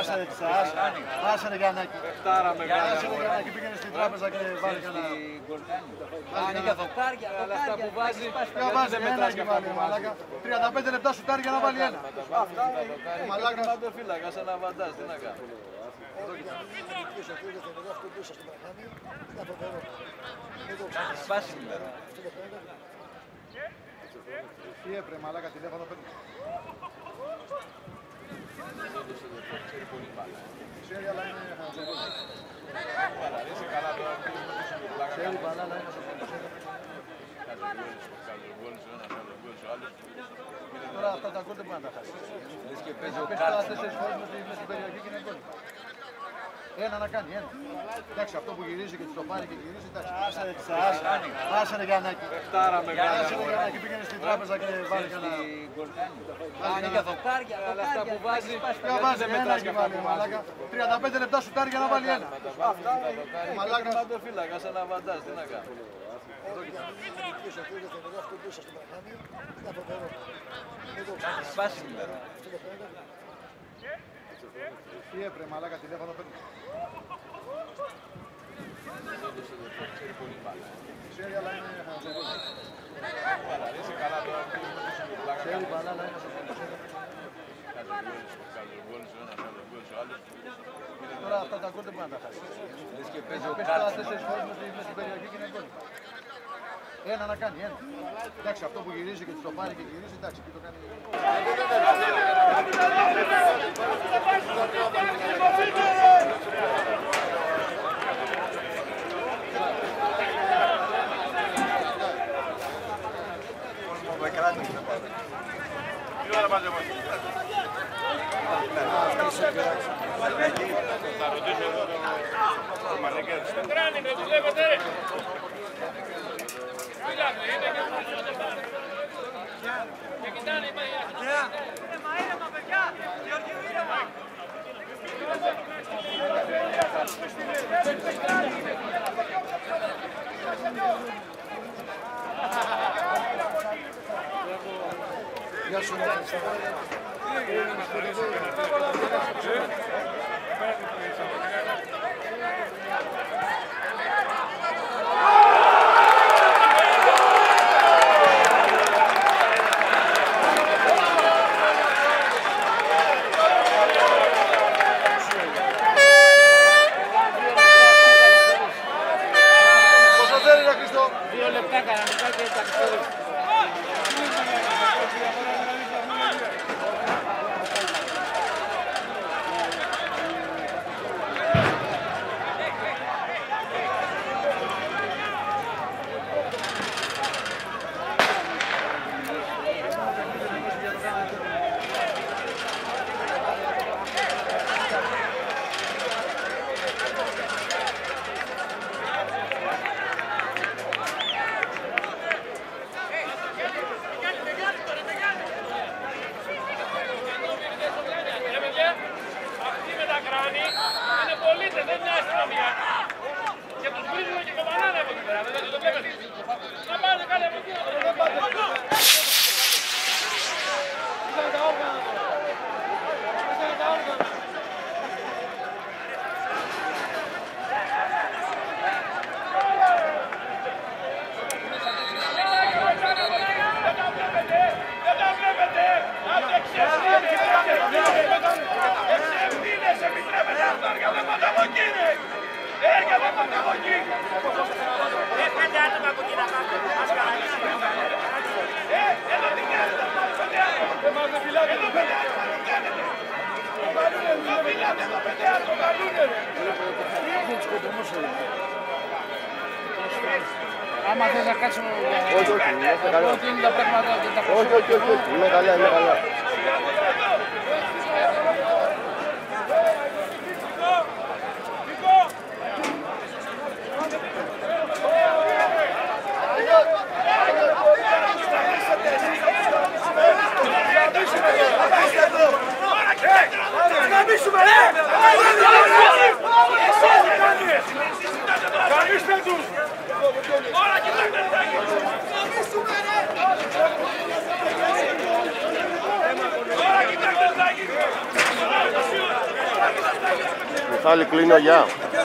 Άσε ρε Γιαννάκη. Άσε ρε Γιαννάκη, πήγαινε στην τράπεζα και βάλει κανένα. Είναι για δοκάρια, αλλά αυτά που βάζει, βάζει ένα και βάλει μαλάκα. 35 λεπτά σουτάρει για να βάλει ένα. Αυτά είναι τερματοφύλακα, σαν να βαντάς, τι να κάνω. Σπάσιμο. Τι έπρεπε μαλάκα, τηλέφωνο παίρνει. Ξέρει, αλλά είναι χαζερός. Είσαι καλά τώρα. Ξέρει, αλλά είναι τώρα αυτά τα γκολ δεν μπορεί να τα χάσει. Πες τώρα 4 φορές μες στην περιοχή και είναι γκολ. Ένα να κάνει, ένα. Εντάξει, αυτό που γυρίζει και το πάρει και γυρίζει, εντάξει. Άσε ρε Γιαννάκη. Άσε ρε Γιαννάκη, πήγαινε στην τράπεζα και βάλει κανένα. Είναι για δοκάρια, αλλά αυτά που βάζει, βάζει ένα και βάλει μαλάκα. 35 λεπτά σουτάρει για να βάλει ένα. Αυτά είναι τερματοφύλακα, σαν να βαντάς, τι να κάνω. Σπάσιμο. Τι έπρεπε μαλάκα, τηλέφωνο παίρνει. Ξέρει, αλλά είναι χαζερός. Είσαι καλά τώρα. Ξέρει, αλλά είναι τώρα αυτά τα γκολ δεν μπορεί να τα χάσει. Πες τώρα 4 φορές μες στην περιοχή και είναι γκολ. Ένα να κάνει, ένα. Εντάξει, αυτό που γυρίζει και το πάρει και γυρίζει, εντάξει, και το κάνει. Τι ώρα πάτε μας. Θα ρωτήσω εδώ το μανεκέρ. Δεν κράνει, με δουλεύετε ρε. Μιλάτε, είναι και κοιτάνε οι μαγιάς. Ήρεμα, ήρεμα παιδιά, Γεωργίου ήρεμα. Γεια σου, πόσο θέλει ρε Χριστό. 2 λεπτά κανονικά και τα ξέρω. Άμα θες να κάτσουμε... Όχι, όχι, είμαι καλά. Ότι είναι τα πράγματα και τα Όχι, όχι, όχι, είμαι καλά, είμαι καλά. Τώρα κοιτάξτε, Μιχάλη, κλείνω, γεια.